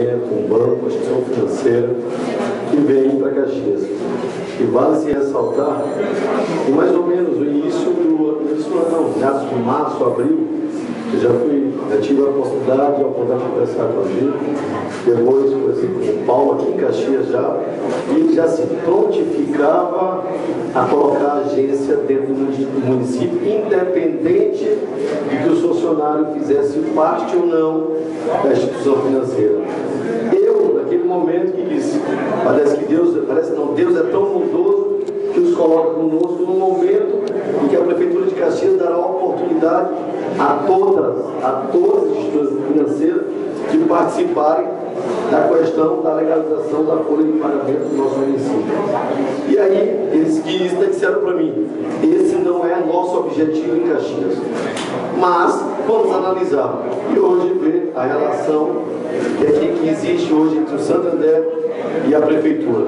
financiamento, um banco, uma instituição financeira que vem para Caxias. E vale se ressaltar que mais ou menos o início meados de março, abril, eu tive a oportunidade de conversar com a Gil, depois conversei com o Paulo aqui em Caxias e ele já se prontificava a colocar a agência dentro do município, independente de que o funcionário fizesse parte ou não da instituição financeira. Eu, naquele momento que disse, Deus é tão bondoso que os coloca conosco no momento em que a Prefeitura de Caxias dará a oportunidade a todas as instituições financeiras de participarem da questão da legalização da folha de pagamento do nosso município. E aí, eles disseram para mim, esse não é nosso objetivo em Caxias, mas vamos analisar. E hoje ver a relação que existe hoje entre o Santander e a Prefeitura.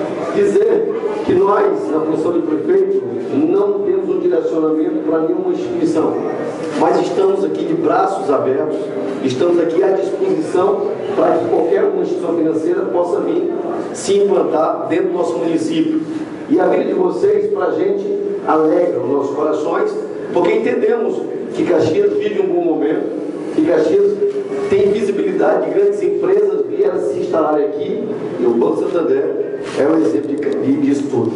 Dizer que nós, na função de prefeito, não temos um direcionamento para nenhuma instituição, mas estamos aqui de braços abertos, estamos aqui à disposição para que qualquer uma instituição financeira possa vir se implantar dentro do nosso município. E a vida de vocês, para a gente, alegra os nossos corações, porque entendemos que Caxias vive um bom momento, que Caxias tem visibilidade de grandes empresas vieram se instalarem aqui, e o Banco Santander é um exemplo disso tudo.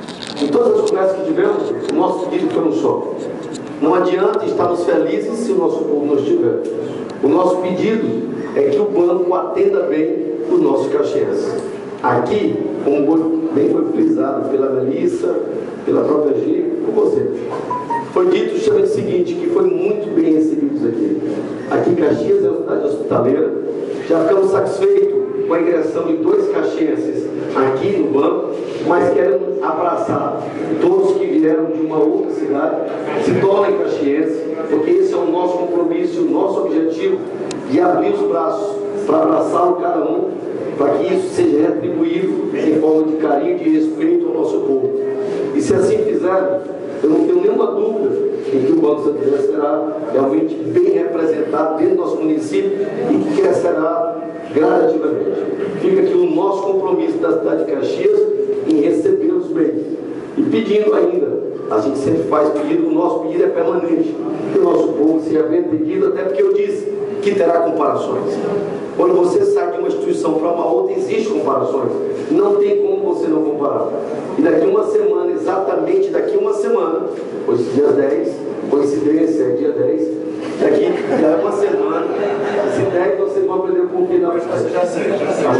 Em todas as conversas que tivemos, o nosso pedido foi um só. Não adianta estarmos felizes se o nosso povo não estiver. O nosso pedido é que o banco atenda bem o nosso caxiense. Aqui, como bem foi frisado pela Melissa, pela própria G, por você, foi dito justamente o seguinte, que foi muito bem recebidos aqui. Aqui em Caxias é uma cidade hospitaleira, já ficamos satisfeitos com a ingressão de 2 caxienses aqui no banco, mas queremos abraçar todos que vieram de uma outra cidade, se tornem caxienses, porque esse é o nosso compromisso, o nosso objetivo de abrir os braços para abraçá-lo cada um, para que isso seja retribuído em forma de carinho e de respeito ao nosso povo. E se assim fizer, eu não tenho nenhuma dúvida em que o Banco Santander será realmente bem representado dentro do nosso município e que crescerá gradativamente. Fica aqui o nosso compromisso da cidade de Caxias em recebê-los bem. E pedindo ainda, a gente sempre faz pedido, o nosso pedido é permanente, que o nosso povo seja bem atendido, até porque eu disse que terá comparações. Quando você sai de uma instituição para uma outra, existem comparações. Não tem como você não comparar. E daqui uma semana, exatamente daqui uma semana, hoje dia 10, coincidência, é dia 10, daqui já é uma semana, esse 10 vocês vão aprender um pouquinho na verdade. Já sei.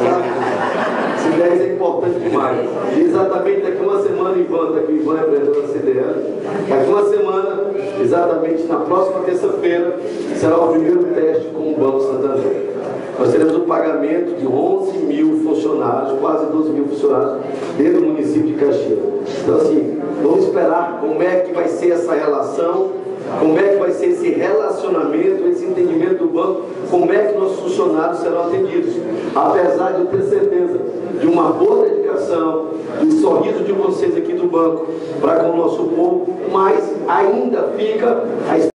Esse 10 é importante demais. E exatamente daqui uma semana, Ivan é presidente da CDL, daqui uma semana, exatamente na próxima terça-feira, será o primeiro teste com o Banco Santander. Nós teremos o pagamento de 11 mil funcionários, quase 12 mil funcionários, dentro do município de Caxias. Então, assim, vamos esperar como é que vai ser essa relação, como é que vai ser esse relacionamento, esse entendimento do banco, como é que nossos funcionários serão atendidos. Apesar de eu ter certeza de uma boa dedicação, de sorriso de vocês aqui do banco para com o nosso povo, mas ainda fica a